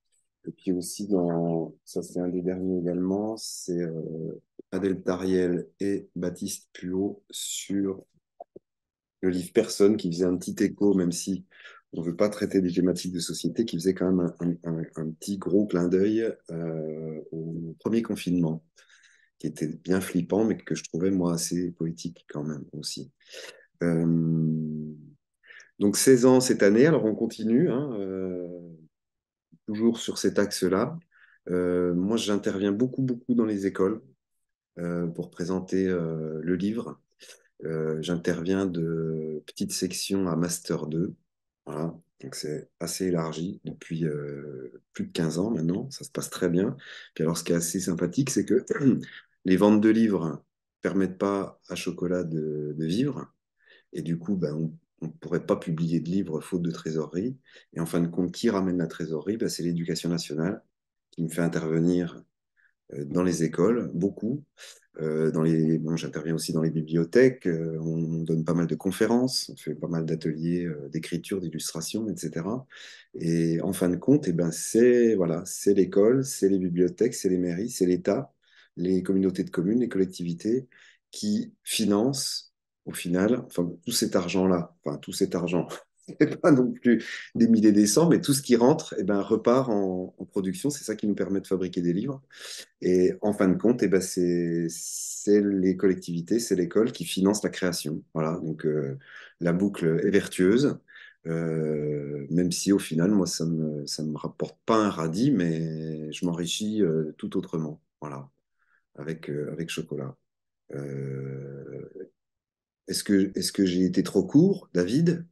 Et puis aussi, ça c'est un des derniers également, c'est Adèle Tariel et Baptiste Puot sur le livre Personne, qui faisait un petit écho, même si on ne veut pas traiter des thématiques de société, qui faisait quand même un petit gros clin d'œil au premier confinement, qui était bien flippant, mais que je trouvais moi assez poétique quand même aussi. Euh, donc 16 ans cette année, alors on continue, hein, toujours sur cet axe-là. Moi, j'interviens beaucoup dans les écoles pour présenter le livre. J'interviens de petite section à Master 2. Voilà. Donc c'est assez élargi depuis plus de 15 ans maintenant. Ça se passe très bien. Puis alors, ce qui est assez sympathique, c'est que les ventes de livres permettent pas à Chocolat de vivre. Et du coup, ben, on ne pourrait pas publier de livres faute de trésorerie. Et en fin de compte, qui ramène la trésorerie? Ben, c'est l'Éducation nationale qui me fait intervenir dans les écoles, beaucoup. Bon, j'interviens aussi dans les bibliothèques. On donne pas mal de conférences, on fait pas mal d'ateliers d'écriture, d'illustration, etc. Et en fin de compte, eh ben, voilà, c'est l'école, c'est les bibliothèques, c'est les mairies, c'est l'État, les communautés de communes, les collectivités qui financent au final, enfin, tout cet argent-là, enfin tout cet argent, c'est pas non plus des milliers des cents, mais tout ce qui rentre eh ben, repart en production. C'est ça qui nous permet de fabriquer des livres. Et en fin de compte, eh ben, c'est les collectivités, c'est l'école qui finance la création. Voilà, donc la boucle est vertueuse, même si au final, moi, ça me rapporte pas un radis, mais je m'enrichis tout autrement. Voilà, avec Chocolat. Euh, est-ce que j'ai été trop court, David?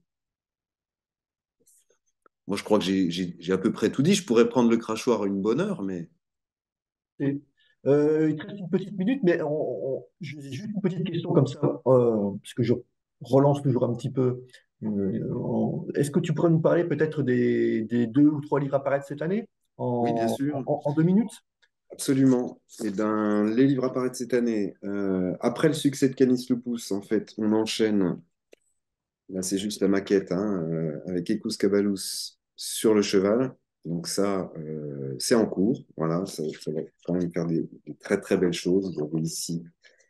Moi, je crois que j'ai à peu près tout dit. Je pourrais prendre le crachoir à une bonne heure, mais Et, il te reste une petite minute, mais juste une petite question comme ça, parce que je relance toujours un petit peu. Est-ce que tu pourrais nous parler peut-être des deux ou trois livres à paraître cette année oui, bien sûr. en 2 minutes? Absolument. Et ben, les livres apparaissent cette année. Après le succès de Canis Lupus, en fait, on enchaîne. Là, c'est juste la maquette, hein, avec Ecous Cabalus sur le cheval. Donc ça, c'est en cours. Voilà, ça va quand même faire des très très belles choses. Vous voyez ici,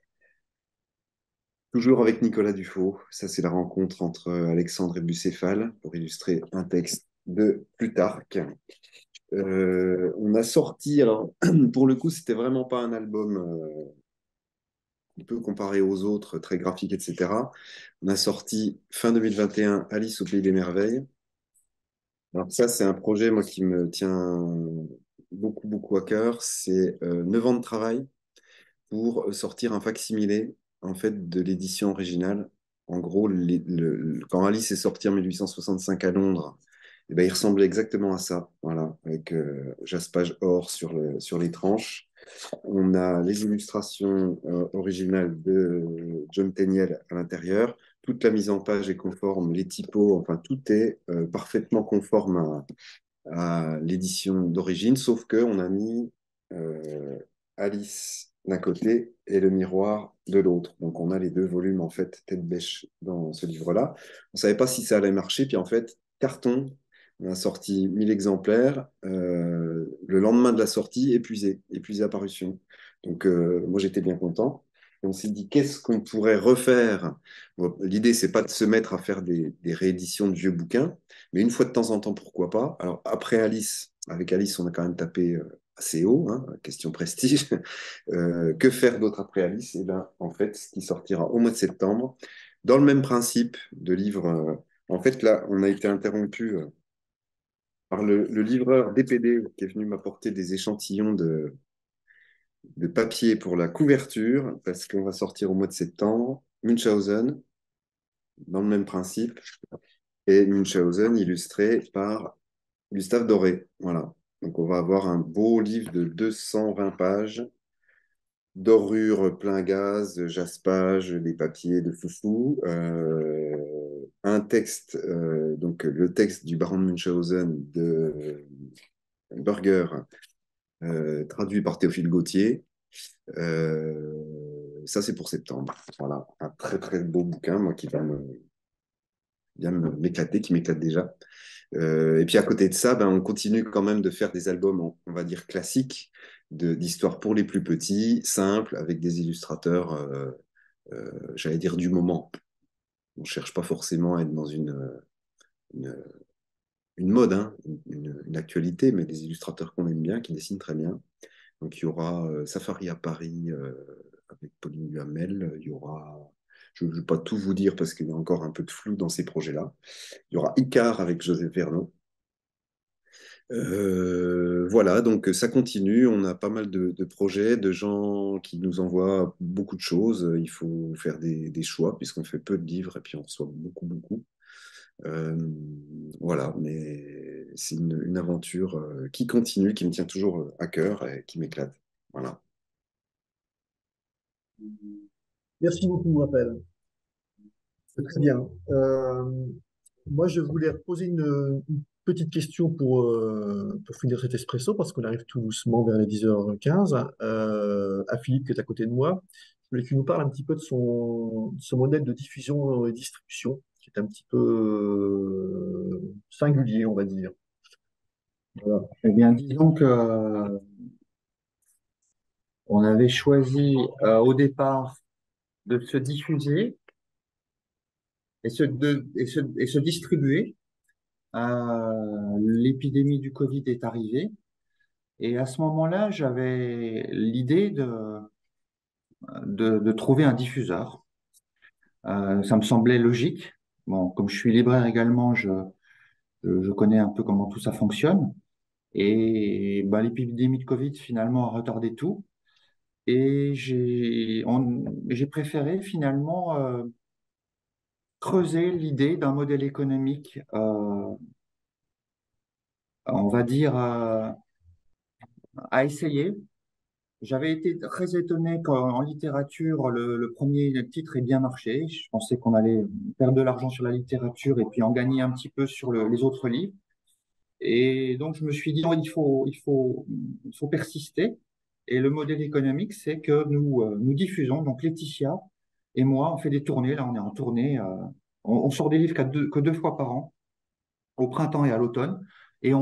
toujours avec Nicolas Dufaux. Ça, c'est la rencontre entre Alexandre et Bucéphale pour illustrer un texte de Plutarque. On a sorti, alors pour le coup, c'était vraiment pas un album on peut comparer aux autres, très graphiques, etc. On a sorti fin 2021 Alice au Pays des Merveilles. Alors ça, c'est un projet, moi, qui me tient beaucoup à cœur. C'est 9 ans de travail pour sortir un fac-similé, en fait, de l'édition originale. En gros, quand Alice est sortie en 1865 à Londres, eh ben, il ressemblait exactement à ça, voilà, avec jaspage or sur les tranches. On a les illustrations originales de John Tenniel à l'intérieur. Toute la mise en page est conforme, les typos, enfin tout est parfaitement conforme à l'édition d'origine, sauf qu'on a mis Alice d'un côté et le miroir de l'autre. Donc on a les deux volumes en fait tête bêche dans ce livre-là. On ne savait pas si ça allait marcher, puis en fait, carton, on a sorti 1000 exemplaires. Le lendemain de la sortie, épuisé à parution. Donc moi j'étais bien content. Et on s'est dit, qu'est-ce qu'on pourrait refaire? Bon, l'idée, c'est pas de se mettre à faire des rééditions de vieux bouquins, mais une fois de temps en temps, pourquoi pas? Alors, après Alice, avec Alice, on a quand même tapé assez haut, hein, question prestige. Que faire d'autre après Alice? Et bien, en fait, ce qui sortira au mois de septembre, dans le même principe de livre. En fait, là, on a été interrompu par le livreur DPD qui est venu m'apporter des échantillons de papier pour la couverture, parce qu'on va sortir au mois de septembre Munchausen, dans le même principe, et Munchausen illustré par Gustave Doré. Voilà. Donc, on va avoir un beau livre de 220 pages, dorure plein gaz, jaspage, des papiers de foufou, un texte, donc le texte du baron de Munchausen de Burger, traduit par Théophile Gautier. Ça, c'est pour septembre. Voilà, un très très beau bouquin, moi qui va m'éclater, qui m'éclate déjà. Et puis à côté de ça, ben, on continue quand même de faire des albums, on va dire classiques, d'histoire pour les plus petits, simples, avec des illustrateurs, j'allais dire du moment. On ne cherche pas forcément à être dans une, une mode, hein, une actualité, mais des illustrateurs qu'on aime bien, qui dessinent très bien. Donc il y aura Safari à Paris avec Pauline Duhamel, il y aura, je ne vais pas tout vous dire parce qu'il y a encore un peu de flou dans ces projets-là. Il y aura Icar avec Joseph Vernon. Voilà, donc ça continue. On a pas mal de projets, de gens qui nous envoient beaucoup de choses. Il faut faire des choix puisqu'on fait peu de livres et puis on reçoit beaucoup, beaucoup. Euh, voilà, mais c'est une aventure qui continue, qui me tient toujours à cœur et qui m'éclate. Voilà. Merci beaucoup, Raphaël. C'est très bien. Moi, je voulais poser une petite question pour finir cet espresso, parce qu'on arrive tout doucement vers les 10h15. À Philippe, qui est à côté de moi, je voulais qu'il nous parle un petit peu de son modèle de diffusion et distribution, qui est un petit peu singulier, on va dire. Voilà. Eh bien, disons que on avait choisi au départ de se diffuser et se distribuer. L'épidémie du Covid est arrivée et à ce moment-là, j'avais l'idée de trouver un diffuseur. Ça me semblait logique. Bon, comme je suis libraire également, je connais un peu comment tout ça fonctionne. Et ben, l'épidémie de Covid finalement a retardé tout. Et j'ai préféré finalement creuser l'idée d'un modèle économique, on va dire, à essayer. J'avais été très étonné qu'en littérature, le premier titre ait bien marché. Je pensais qu'on allait perdre de l'argent sur la littérature et puis en gagner un petit peu sur les autres livres. Et donc, je me suis dit, non, il faut persister. Et le modèle économique, c'est que nous diffusons. Donc, Laetitia et moi, on fait des tournées. Là, on est en tournée. On sort des livres que deux fois par an, au printemps et à l'automne. Et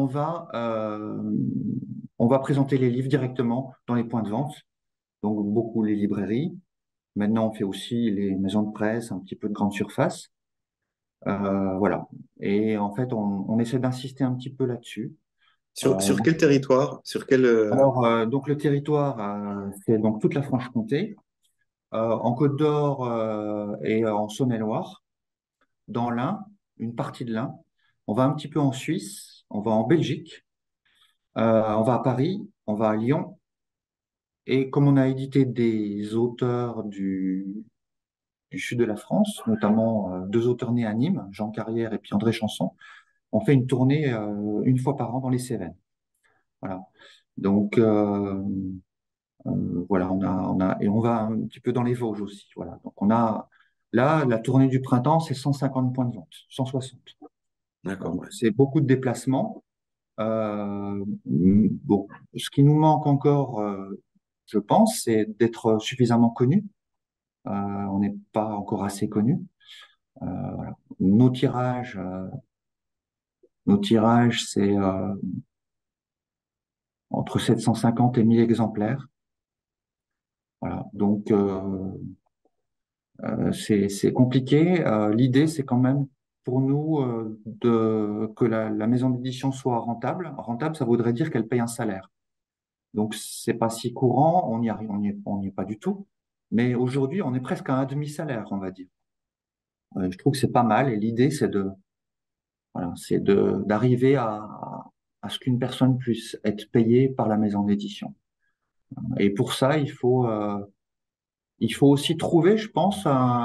on va présenter les livres directement dans les points de vente. Donc, beaucoup les librairies. Maintenant, on fait aussi les maisons de presse, un petit peu de grande surface. Voilà. Et en fait, on essaie d'insister un petit peu là-dessus. Euh, Sur quel territoire? Sur quel, donc le territoire, c'est donc toute la Franche-Comté, en Côte d'Or et en Saône-et-Loire, dans l'Ain, une partie de l'Ain. On va un petit peu en Suisse, on va en Belgique, on va à Paris, on va à Lyon. Et comme on a édité des auteurs du sud de la France, notamment deux auteurs nés à Nîmes, Jean Carrière et puis André Chanson, on fait une tournée une fois par an dans les Cévennes. Voilà. Donc, voilà, et on va un petit peu dans les Vosges aussi. Voilà. Donc, on a, là, la tournée du printemps, c'est 150 points de vente, 160. d'accord, Donc, ouais. c'est beaucoup de déplacements. Bon, ce qui nous manque encore, je pense, c'est d'être suffisamment connu. On n'est pas encore assez connu. Voilà. Nos tirages, c'est entre 750 et 1000 exemplaires. Voilà. Donc, c'est compliqué. L'idée, c'est quand même pour nous que la maison d'édition soit rentable. Rentable, ça voudrait dire qu'elle paye un salaire. Donc, c'est pas si courant, on y est pas du tout. Mais aujourd'hui, on est presque à un demi-salaire, on va dire. Je trouve que c'est pas mal. Et l'idée, voilà, d'arriver à ce qu'une personne puisse être payée par la maison d'édition. Et pour ça, il faut aussi trouver, je pense,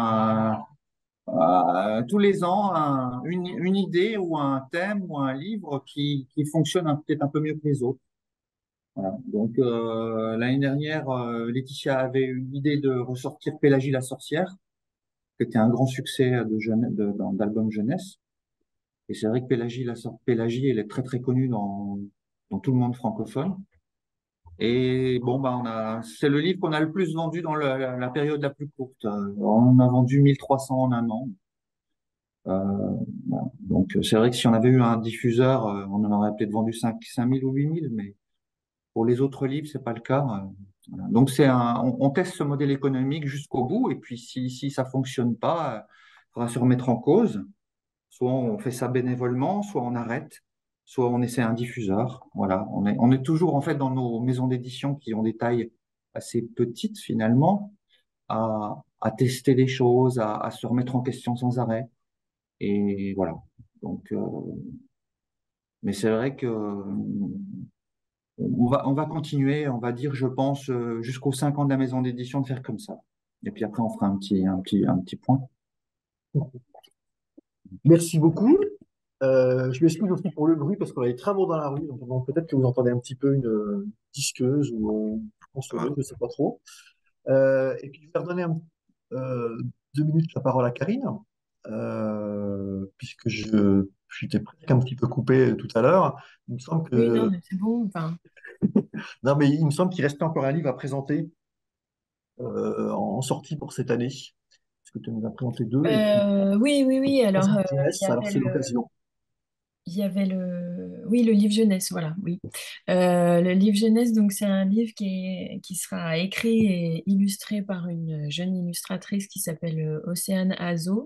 tous les ans une idée ou un thème ou un livre qui fonctionne peut-être un peu mieux que les autres. Voilà. Donc l'année dernière, Laetitia avait une idée de ressortir Pélagie la sorcière, qui était un grand succès d'album jeunesse. Et c'est vrai que Pélagie, elle est très très connue dans tout le monde francophone. Et bon, bah, c'est le livre qu'on a le plus vendu dans la période la plus courte. On a vendu 1300 en un an. Voilà. Donc, c'est vrai que si on avait eu un diffuseur, on en aurait peut-être vendu 5 000 ou 8 000, mais pour les autres livres, c'est pas le cas. Voilà. Donc, on teste ce modèle économique jusqu'au bout, et puis si ça fonctionne pas, il faudra se remettre en cause. Soit on fait ça bénévolement, soit on arrête, soit on essaie un diffuseur. Voilà, on est toujours en fait dans nos maisons d'édition qui ont des tailles assez petites finalement, à tester des choses, à se remettre en question sans arrêt. Et voilà. Donc, mais c'est vrai que on va continuer, on va dire, je pense, jusqu'aux 5 ans de la maison d'édition de faire comme ça. Et puis après, on fera un petit point. Merci beaucoup. Je m'excuse aussi pour le bruit parce qu'on a des travaux dans la rue. Donc peut-être que vous entendez un petit peu une disqueuse ou une tronçonneuse, Ah, je ne sais pas trop. Et puis je vais redonner 2 minutes la parole à Karine, puisque je t'ai presque un petit peu coupé tout à l'heure. Il me semble Oui, non, que, mais c'est bon. Enfin, non, mais il me semble qu'il restait encore un livre à présenter en sortie pour cette année. Parce que tu nous as présenté deux et puis oui, oui, oui. Alors, troisième il y jeunesse, alors avait c'est l'occasion. oui, le livre jeunesse, voilà, oui. Le livre jeunesse, donc c'est un livre qui sera écrit et illustré par une jeune illustratrice qui s'appelle Océane Azo,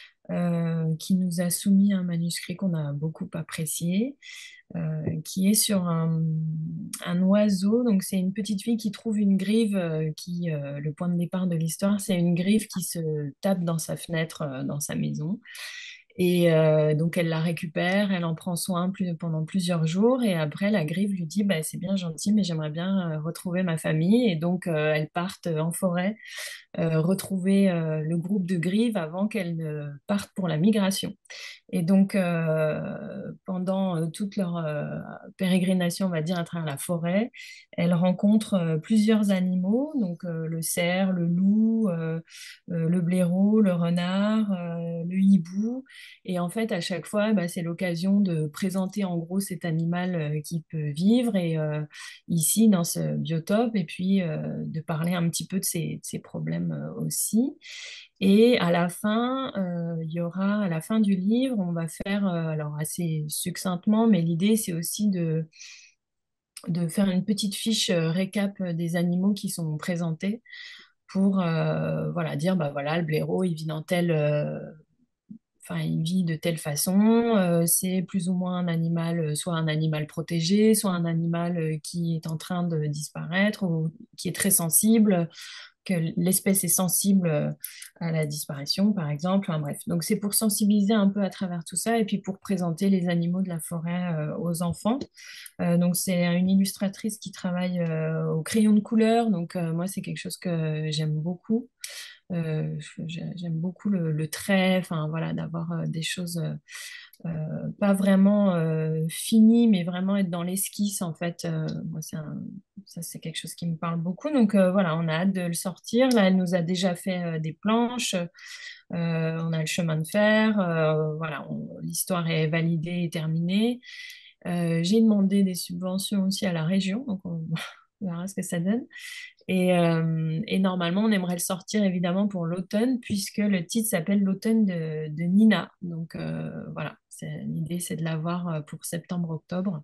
qui nous a soumis un manuscrit qu'on a beaucoup apprécié, qui est sur un oiseau. Donc c'est une petite fille qui trouve une grive, le point de départ de l'histoire, c'est une grive qui se tape dans sa fenêtre, dans sa maison. Et donc elle la récupère, elle en prend soin pendant plusieurs jours et après la grive lui dit bah, c'est bien gentil mais j'aimerais bien retrouver ma famille et donc elles partent en forêt retrouver le groupe de grives avant qu'elles ne partent pour la migration. Et donc, pendant toute leur pérégrination, on va dire, à travers la forêt, elles rencontrent plusieurs animaux, donc le cerf, le loup, le blaireau, le renard, le hibou. Et en fait, à chaque fois, bah, c'est l'occasion de présenter en gros cet animal qui peut vivre et ici, dans ce biotope, et puis de parler un petit peu de ses problèmes aussi. Et à la fin, il y aura, à la fin du livre, on va faire, alors assez succinctement, mais l'idée c'est aussi de faire une petite fiche récap des animaux qui sont présentés pour voilà, dire, bah voilà, le blaireau, il vit dans enfin, il vit de telle façon, c'est plus ou moins un animal, soit un animal protégé, soit un animal qui est en train de disparaître ou qui est très sensible, que l'espèce est sensible à la disparition, par exemple. Enfin, bref, donc c'est pour sensibiliser un peu à travers tout ça et puis pour présenter les animaux de la forêt aux enfants. Donc c'est une illustratrice qui travaille au crayon de couleur, donc moi c'est quelque chose que j'aime beaucoup. J'aime beaucoup le trait, enfin voilà, d'avoir des choses pas vraiment finies, mais vraiment être dans l'esquisse en fait. Moi, ça c'est quelque chose qui me parle beaucoup. Donc voilà, on a hâte de le sortir. Là, elle nous a déjà fait des planches. On a le chemin de fer. Voilà, l'histoire est validée et terminée. J'ai demandé des subventions aussi à la région, donc on on verra ce que ça donne. Et normalement, on aimerait le sortir évidemment pour l'automne, puisque le titre s'appelle L'automne de Nina. Donc voilà, l'idée c'est de l'avoir pour septembre-octobre,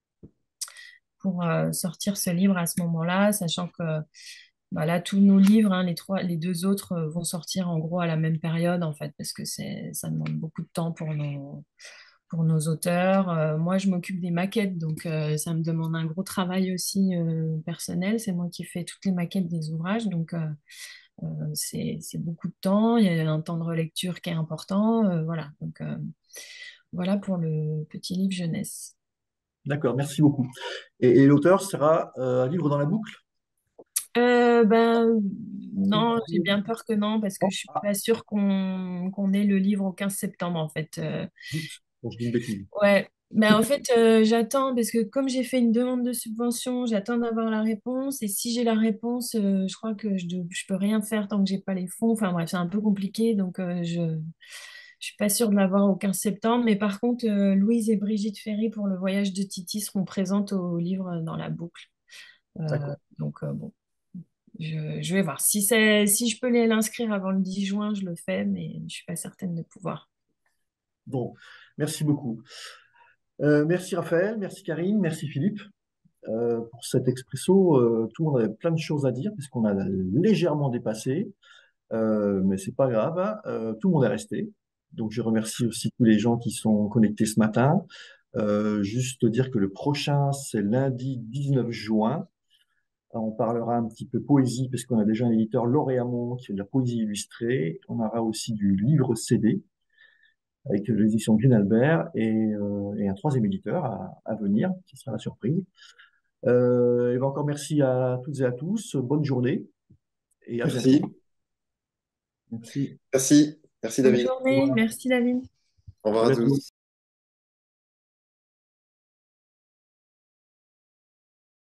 pour sortir ce livre à ce moment-là, sachant que bah, là, tous nos livres, hein, les deux autres vont sortir en gros à la même période, en fait, parce que ça demande beaucoup de temps pour nos auteurs. Moi, je m'occupe des maquettes, donc ça me demande un gros travail aussi personnel. C'est moi qui fais toutes les maquettes des ouvrages, donc c'est beaucoup de temps. Il y a un temps de relecture qui est important. Voilà, donc voilà pour le petit livre jeunesse. D'accord, merci beaucoup. Et l'auteur sera un livre dans la boucle? Ben non, j'ai bien peur que non, parce que Oh, je suis ah, pas sûre qu'on ait le livre au 15 septembre en fait. zut, bon, je dis une bêtise. Ouais, mais en fait, j'attends parce que comme j'ai fait une demande de subvention, j'attends d'avoir la réponse. Et si j'ai la réponse, je crois que je peux rien faire tant que j'ai pas les fonds. Enfin bref, c'est un peu compliqué, donc je suis pas sûre de l'avoir au 15 septembre. Mais par contre, Louise et Brigitte Ferry pour le voyage de Titi seront présentes au livre dans la boucle. D'accord. Donc bon, je vais voir. Si je peux l'inscrire avant le 10 juin, je le fais, mais je suis pas certaine de pouvoir. Bon, merci beaucoup. Merci Raphaël, merci Karine, merci Philippe pour cet expresso. Tout le monde avait plein de choses à dire puisqu'on a légèrement dépassé, mais c'est pas grave, hein. Tout le monde est resté. Donc je remercie aussi tous les gens qui sont connectés ce matin. Juste dire que le prochain, c'est lundi 19 juin. On parlera un petit peu poésie, parce qu'on a déjà un éditeur, Lauréamont, qui fait de la poésie illustrée. On aura aussi du livre CD, avec l'édition Green-Albert, et un troisième éditeur à venir, qui sera la surprise. Et ben encore merci à toutes et à tous. Bonne journée, et à Merci. bientôt. Merci. Merci. Merci Bonne David. Au journée, revoir. merci David. Au À revoir à bientôt. tous.